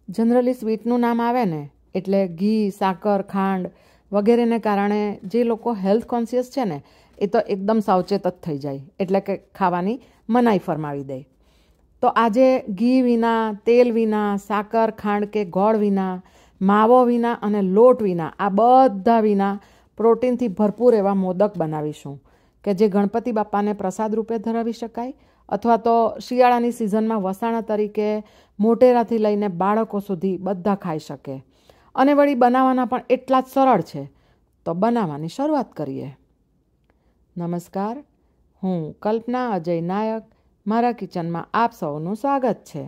Generally સ્વીટનું નામ આવે ને એટલે ઘી, સાકર, ખાંડ વગેરેને કારણે જે લોકો હેલ્થ કોન્શિયસ છે ને એ તો એકદમ સાવચેત જ થઈ જાય, એટલે કે ખાવાની મનાઈ ફરમાવી દે. તો આજે ઘી વિના, તેલ વિના, સાકર, ખાંડ કે ગોળ વિના, માવો વિના અને લોટ વિના, આ બધા વિના પ્રોટીનથી ભરપૂર એવા મોદક બનાવીશું કે જે ગણપતિ બાપાને પ્રસાદ રૂપે ધરાવી શકાય, અથવા તો શિયાળાની સિઝનમાં વસાણા તરીકે મોટેરાથી લઈને બાળકો સુધી બધા ખાઈ શકે. અને વળી બનાવવાના પણ એટલા જ સરળ છે. તો બનાવવાની શરૂઆત કરીએ. નમસ્કાર, હું કલ્પના અજય નાયક. મારા કિચનમાં આપ સૌનું સ્વાગત છે.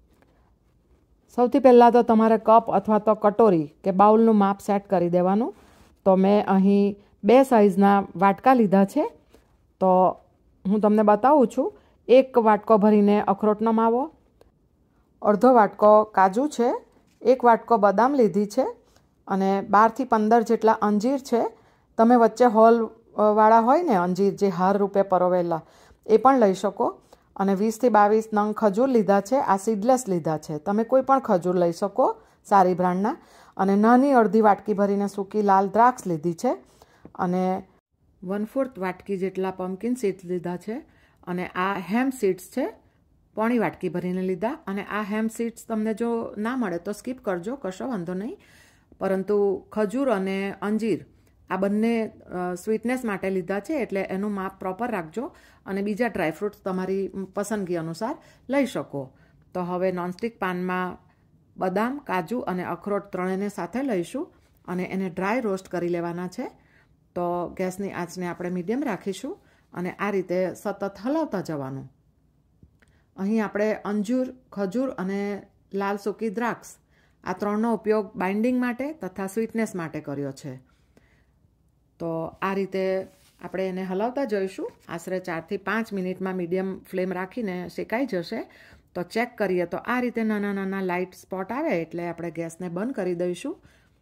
સૌથી પહેલાં તો તમારે કપ અથવા તો કટોરી કે બાઉલનું માપ સેટ કરી દેવાનું. તો મેં અહીં 2 સાઇઝના વાટકા લીધા છે. તો હું તમને બતાવું છું. 1 વાટકો ભરીને અખરોટનો માવો, અડધો વાટકો કાજુ છે, 1 વાટકો બદામ લીધી છે અને 12થી 15 જેટલા અંજીર છે. તમે વચ્ચે હોલવાળા હોય ને અંજીર જે હાર રૂપે પરોવેલા એ પણ લઈ શકો. અને 20થી 22 નંગ ખજૂર લીધા છે. આ સીડલેસ લીધા છે. તમે કોઈ પણ ખજૂર લઈ શકો સારી બ્રાન્ડના. અને નાની અડધી વાટકી ભરીને સૂકી લાલ દ્રાક્ષ લીધી છે. અને 1/4 વાટકી જેટલા પમ્પકિન સીડ્સ લીધા છે. અને આ હેમ્પ સીડ્સ છે, પોણી વાટકી ભરીને લીધા. અને આ હેમ્પ સીડ્સ તમને જો ના મળે તો સ્કીપ કરજો, કશો વાંધો નહીં. પરંતુ ખજૂર અને અંજીર આ બંને સ્વીટનેસ માટે લીધા છે, એટલે એનું માપ પ્રોપર રાખજો. અને બીજા ડ્રાયફ્રૂટ્સ તમારી પસંદગી અનુસાર લઈ શકો. તો હવે નોનસ્ટિક પાનમાં બદામ, કાજુ અને અખરોટ ત્રણેયને સાથે લઈશું અને એને ડ્રાય રોસ્ટ કરી લેવાના છે. તો ગેસની આંચને આપણે મીડિયમ રાખીશું અને આ રીતે સતત હલાવતા જવાનું. અહીં આપણે અંજીર, ખજૂર અને લાલ સૂકી દ્રાક્ષ આ ત્રણનો ઉપયોગ બાઇન્ડિંગ માટે તથા સ્વીટનેસ માટે કર્યો છે. તો આ રીતે આપણે એને હલાવતા જઈશું. આશરે 4થી 5 મિનિટમાં મીડિયમ ફ્લેમ રાખીને શેકાઈ જશે. તો ચેક કરીએ તો આ રીતે નાના નાના લાઇટ સ્પોટ આવે એટલે આપણે ગેસને બંધ કરી દઈશું.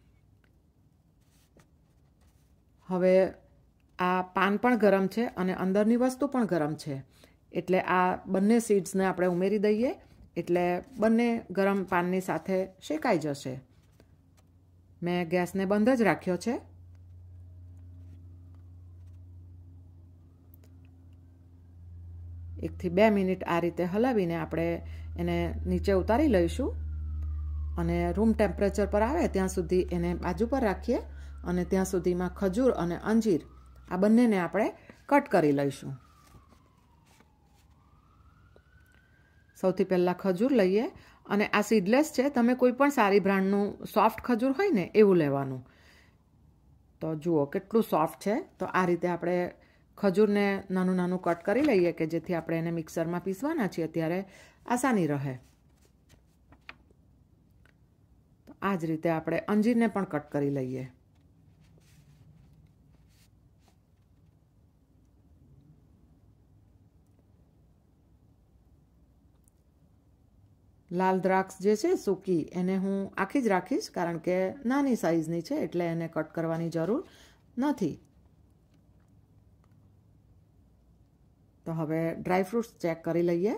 હવે આ પાન પણ ગરમ છે અને અંદરની વસ્તુ પણ ગરમ છે, એટલે આ બંને સીડ્સને આપણે ઉમેરી દઈએ એટલે બંને ગરમ પાનની સાથે શેકાઈ જશે. મેં ગેસને બંધ જ રાખ્યો છે. એકથી 2 મિનિટ આ રીતે હલાવીને આપણે એને નીચે ઉતારી લઈશું અને રૂમ ટેમ્પરેચર પર આવે ત્યાં સુધી એને બાજુ પર રાખીએ અને ત્યાં સુધીમાં ખજૂર અને અંજીર આ બંનેને આપણે કટ કરી લઈશું. સૌથી પહેલાં ખજૂર લઈએ અને આ સીડલેસ છે. તમે કોઈ પણ સારી બ્રાન્ડનું સોફ્ટ ખજૂર હોય ને એવું લેવાનું. તો જુઓ કેટલું સોફ્ટ છે. તો આ રીતે આપણે ખજૂરને નાનું નાનું કટ કરી લઈએ કે જેથી આપણે એને મિક્સરમાં પીસવાના છીએ ત્યારે આસાની રહે. તો આ જ રીતે આપણે અંજીરને પણ કટ કરી લઈએ. લાલ દ્રાક્ષ જે છે સૂકી એને હું આખી જ રાખીશ, કારણ કે નાની સાઈઝની છે એટલે એને કટ કરવાની જરૂર નથી. તો હવે ડ્રાયફ્રૂટ્સ ચેક કરી લઈએ.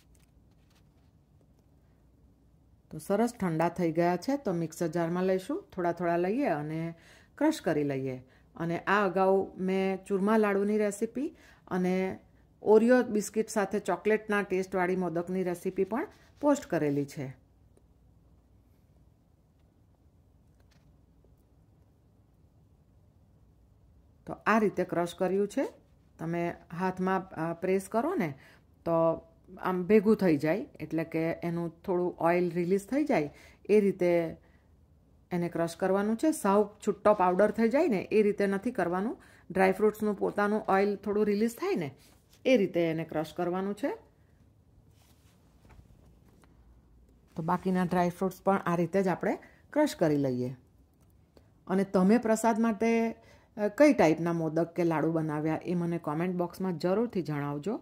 તો સરસ ઠંડા થઈ ગયા છે. તો મિક્સર જારમાં લઈશું, થોડા થોડા લઈએ અને ક્રશ કરી લઈએ. અને આ અગાઉ મેં ચૂરમા લાડુની રેસીપી અને ઓરિયો બિસ્કિટ સાથે ચોકલેટના ટેસ્ટવાળી મોદકની રેસીપી પણ પોસ્ટ કરેલી છે. તો આ રીતે ક્રશ કર્યું છે. તમે હાથમાં પ્રેસ કરો ને તો આમ ભેગું થઈ જાય, એટલે કે એનું થોડું ઓઇલ રિલીઝ થઈ જાય એ રીતે એને ક્રશ કરવાનું છે. સાવ છૂટ્ટો પાવડર થઈ જાય ને એ રીતે નથી કરવાનું. ડ્રાયફ્રૂટ્સનું પોતાનું ઓઇલ થોડું રિલીઝ થાય ને એ રીતે એને ક્રશ કરવાનું છે. તો બાકીના ડ્રાયફ્રૂટ્સ પણ આ રીતે જ આપણે ક્રશ કરી લઈએ. અને તમે પ્રસાદ માટે કઈ ટાઈપના મોદક કે લાડુ બનાવ્યા એ મને કોમેન્ટ બોક્સમાં જરૂરથી જણાવજો.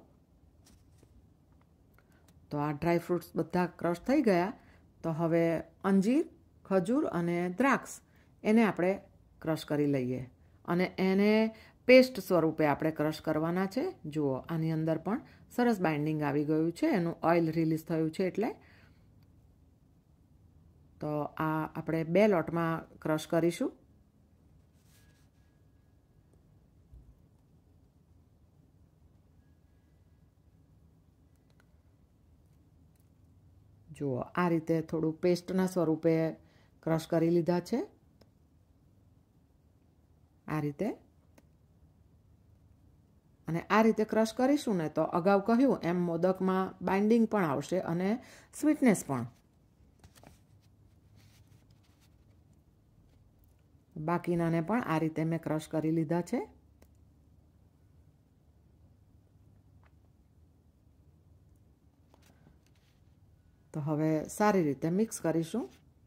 તો આ ડ્રાયફ્રૂટ્સ બધા ક્રશ થઈ ગયા. તો હવે અંજીર, ખજૂર અને દ્રાક્ષ એને આપણે ક્રશ કરી લઈએ અને એને પેસ્ટ સ્વરૂપે આપણે ક્રશ કરવાના છે. જુઓ આની અંદર પણ સરસ બાઇન્ડિંગ આવી ગયું છે, એનું ઓઇલ રિલીઝ થયું છે એટલે. તો આ આપણે 2 લોટમાં ક્રશ કરીશું. જુઓ આ રીતે થોડું પેસ્ટના સ્વરૂપે ક્રશ કરી લીધા છે. આ રીતે અને આ રીતે ક્રશ કરીશું ને તો અગાઉ કહ્યું એમ મોદકમાં બાઇન્ડિંગ પણ આવશે અને સ્વીટનેસ પણ. બાકીનાને પણ આ રીતે મેં ક્રશ કરી લીધા છે. તો હવે સારી રીતે મિક્સ કરીશું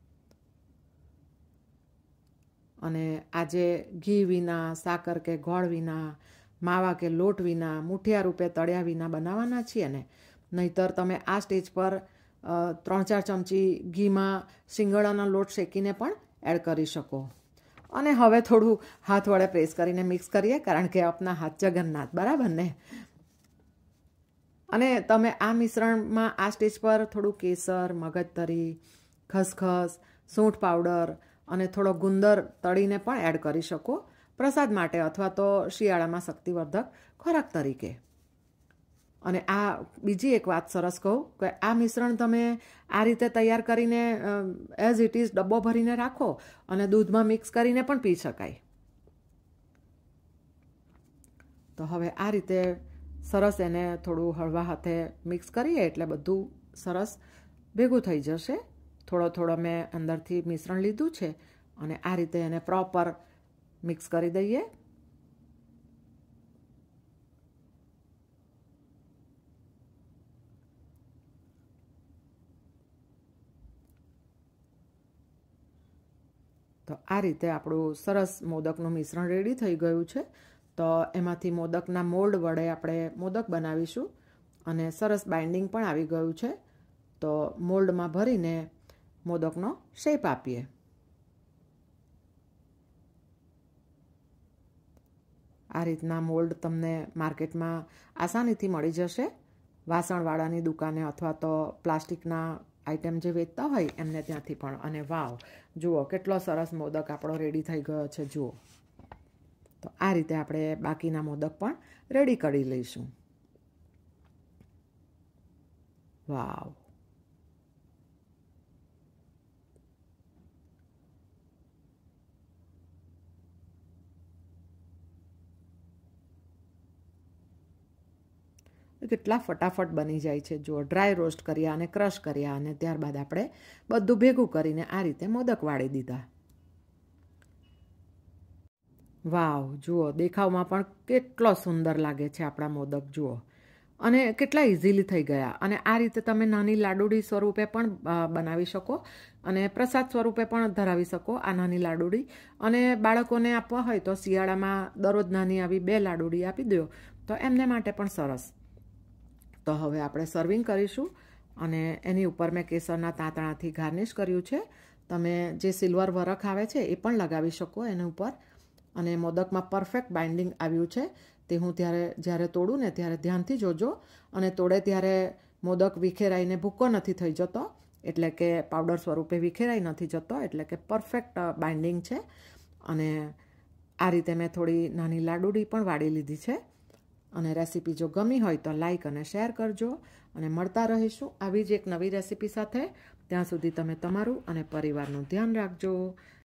અને આજે ઘી વિના, સાકર કે ગોળ વિના, માવા કે લોટ વિના, મુઠિયા રૂપે તળ્યા વિના બનાવવાના છીએ ને. નહીતર તમે આ સ્ટેજ પર 3-4 ચમચી ઘીમાં શિંગડાનો લોટ શેકીને પણ એડ કરી શકો. અને હવે થોડું હાથ વડે પ્રેસ કરીને મિક્સ કરીએ, કારણ કે આપના હાથ જગન્નાથ, બરાબર ને. અને તમે આ મિશ્રણમાં આ સ્ટેજ પર થોડું કેસર, મગજતરી, ખસખસ, સૂંઠ પાવડર અને થોડો ગુંદર તળીને પણ એડ કરી શકો પ્રસાદ માટે, અથવા તો શિયાળામાં શક્તિવર્ધક ખોરાક તરીકે. અને આ બીજી એક વાત સરસ કહું કે આ મિશ્રણ તમે આ રીતે તૈયાર કરીને એઝ ઇટ ઇઝ ડબ્બો ભરીને રાખો અને દૂધમાં મિક્સ કરીને પણ પી શકાય. તો હવે આ રીતે સરસ એને થોડું હળવા હાથે મિક્સ કરીએ એટલે બધું સરસ ભેગું થઈ જશે. થોડો મેં અંદરથી મિશ્રણ લીધું છે અને આ રીતે એને પ્રોપર મિક્સ કરી દઈએ. તો આ રીતે આપણું સરસ મોદકનું મિશ્રણ રેડી થઈ ગયું છે. તો એમાંથી મોદકના મોલ્ડ વડે આપણે મોદક બનાવીશું અને સરસ બાઇન્ડિંગ પણ આવી ગયું છે. તો મોલ્ડમાં ભરીને મોદકનો શેપ આપીએ. આ રીતના મોલ્ડ તમને માર્કેટમાં આસાનીથી મળી જશે, વાસણવાળાની દુકાને અથવા તો પ્લાસ્ટિકના આઇટમ જે વેચતા હોય એમને ત્યાંથી પણ. અને વાવ, જુઓ કેટલો સરસ મોદક આપણો રેડી થઈ ગયો છે. જુઓ, તો આ રીતે આપણે બાકીના મોદક પણ રેડી કરી લઈશું. વાવ, કેટલા ફટાફટ બની જાય છે. જુઓ, ડ્રાય રોસ્ટ કર્યા અને ક્રશ કર્યા અને ત્યારબાદ આપણે બધું ભેગું કરીને આ રીતે મોદક વાળી દીધા. વાવ, જુઓ દેખાવમાં પણ કેટલો સુંદર લાગે છે આપણા મોદક. જુઓ, અને કેટલા ઇઝીલી થઈ ગયા. અને આ રીતે તમે નાની લાડુડી સ્વરૂપે પણ બનાવી શકો અને પ્રસાદ સ્વરૂપે પણ ધરાવી શકો આ નાની લાડુડી. અને બાળકોને આપવા હોય તો શિયાળામાં દરરોજ નાની આવી 2 લાડુડી આપી દો તો એમને માટે પણ સરસ. તો હવે આપણે સર્વિંગ કરીશું અને એની ઉપર મેં કેસરના તાંતણાથી ગાર્નિશ કર્યું છે. તમે જે સિલ્વર વરખ આવે છે એ પણ લગાવી શકો એના ઉપર. અને મોદકમાં પરફેક્ટ બાઇન્ડિંગ આવ્યું છે. તે હું જ્યારે તોડું ને ત્યારે ધ્યાનથી જોજો. અને તોડે ત્યારે મોદક વિખેરાઈને ભૂક્કો નથી થઈ જતો, એટલે કે પાવડર સ્વરૂપે વિખેરાઈ નથી જતો, એટલે કે પરફેક્ટ બાઇન્ડિંગ છે. અને આ રીતે મેં થોડી નાની લાડુડી પણ વાળી લીધી છે. અને રેસીપી જો ગમી હોય તો લાઈક અને શેર કરજો. અને મળતા રહીશું આવી જ એક નવી રેસીપી સાથે. ત્યાં સુધી તમે તમારું અને પરિવારનું ધ્યાન રાખજો.